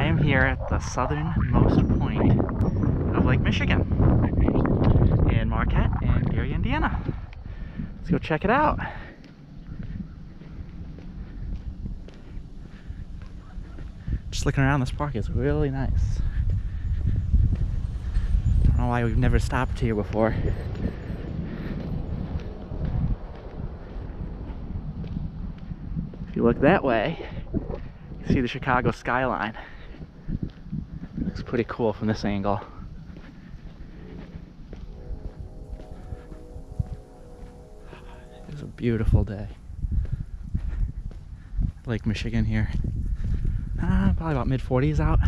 am here at the southernmost point of Lake Michigan in Marquette and Gary, Indiana. Let's go check it out. Just looking around, this park is really nice. I don't know why we've never stopped here before. If you look that way, you see the Chicago skyline. Looks pretty cool from this angle. It was a beautiful day. Lake Michigan here. Probably about mid-40s out.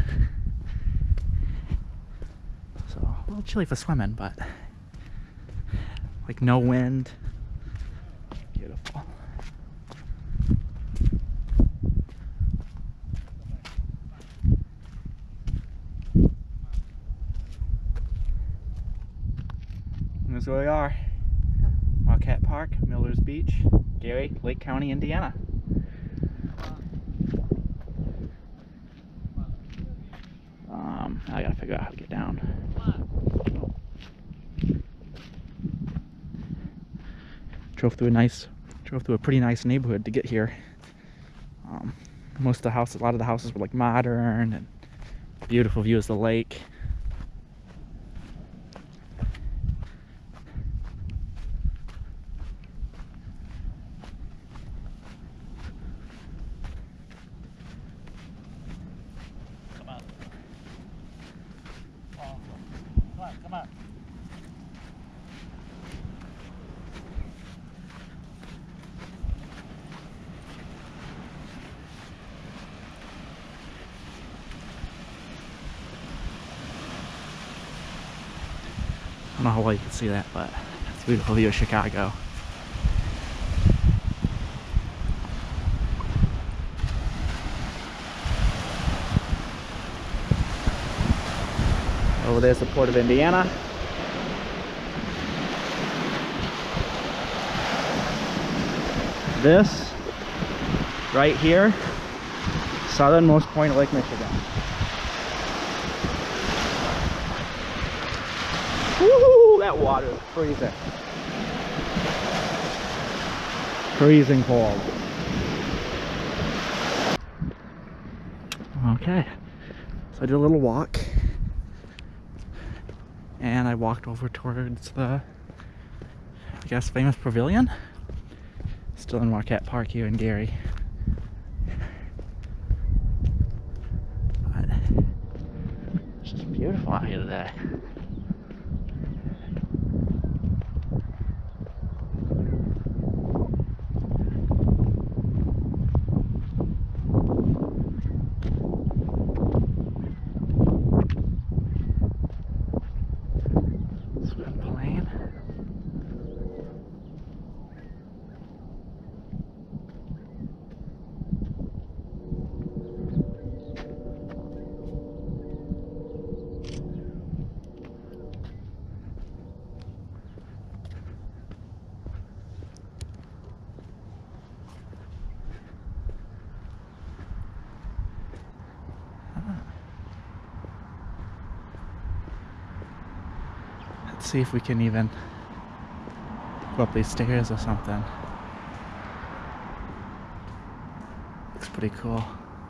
So a little chilly for swimming, but like no wind. Beautiful. And that's where we are. Marquette Park, Miller's Beach, Gary, Lake County, Indiana. I gotta figure out how to get down. Drove through a pretty nice neighborhood to get here. Most of the houses, a lot of the houses were like modern and beautiful views of the lake. Come on. I don't know how well you can see that, but it's a beautiful view of Chicago. Over there's the Port of Indiana. This, right here, southernmost point of Lake Michigan. Woo! That water is freezing. Freezing cold. Okay, so I did a little walk. And I walked over towards the, I guess, famous pavilion. Still in Marquette Park here in Gary. But it's just beautiful out here today. Let's see if we can even go up these stairs or something. Looks pretty cool.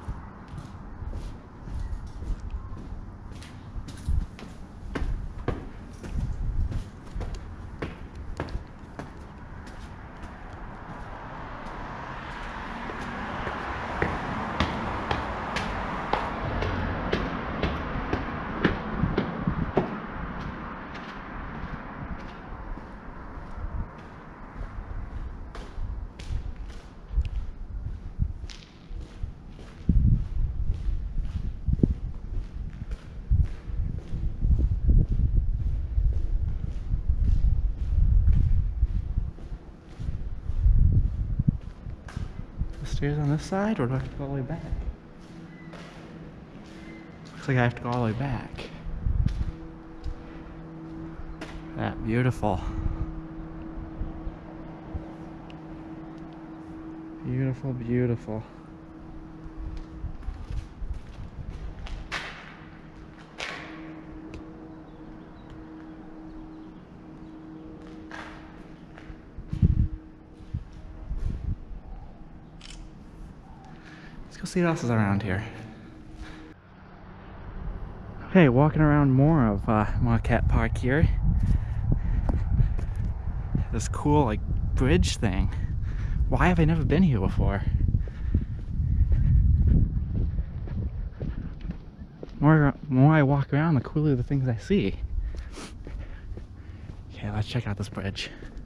Stairs on this side, or do I have to go all the way back? Looks like I have to go all the way back. That beautiful. Beautiful, beautiful. Let's go see what else is around here. Okay, walking around more of Marquette Park here. This cool like bridge thing. Why have I never been here before? The more I walk around, the cooler the things I see. Okay, let's check out this bridge.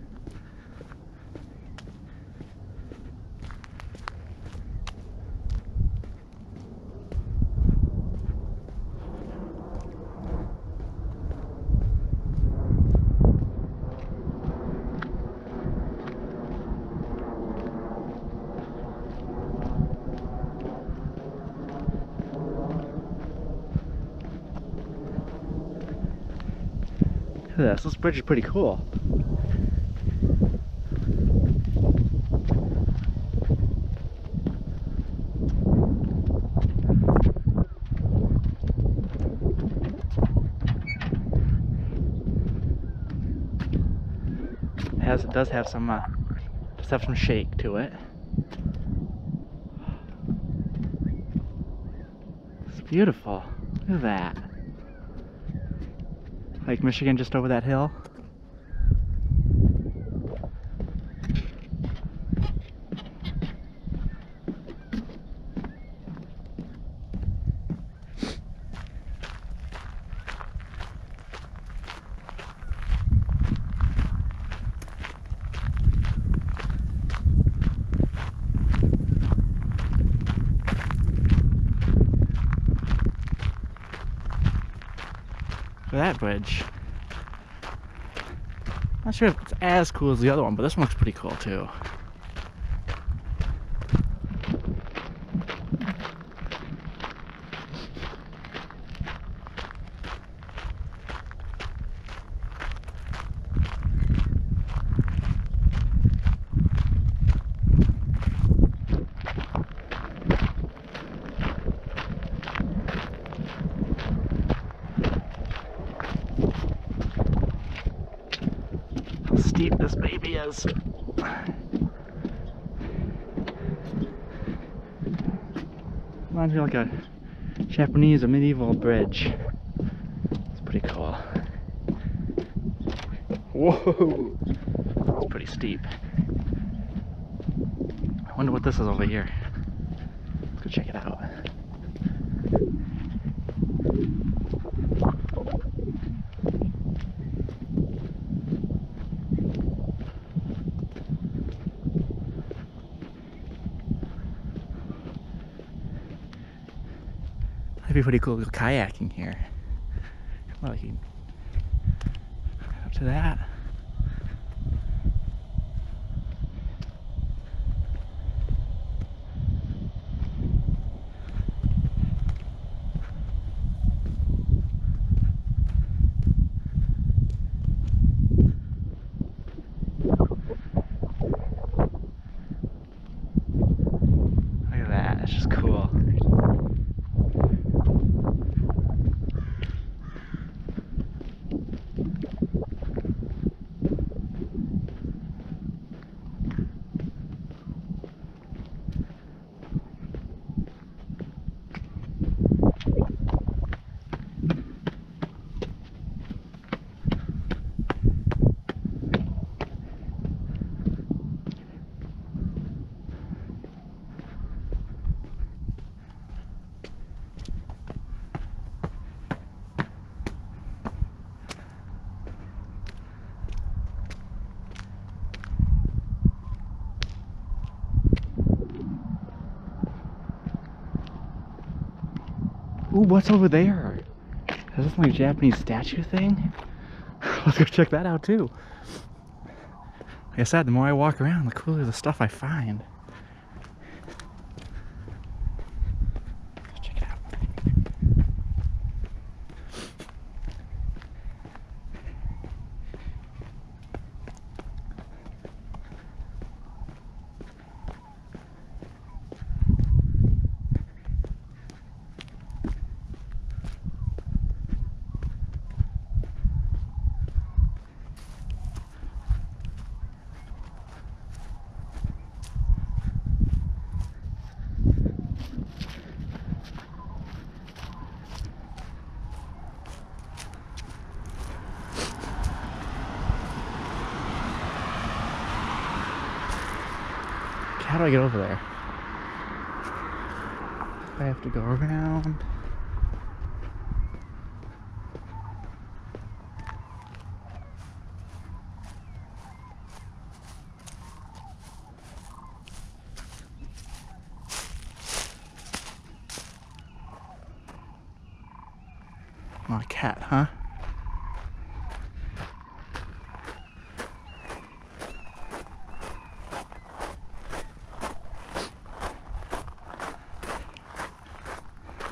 Look at this bridge is pretty cool. It does have some shake to it. It's beautiful. Look at that. Lake Michigan just over that hill. That bridge. Not sure if it's as cool as the other one, but this one looks pretty cool too. Steep this baby is. Reminds me like a Japanese or medieval bridge. It's pretty cool. Whoa! It's pretty steep. I wonder what this is over here. Let's go check it out. That'd be pretty cool to go kayaking here. Well, you can up to that. Look at that, it's just cool. Ooh, what's over there? Is this like a Japanese statue thing? Let's go check that out too. Like I said, the more I walk around, the cooler the stuff I find. Let's check it out. how do I get over there? I have to go around. Marquette, huh?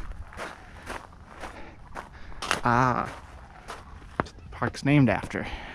Ah, the park's named after.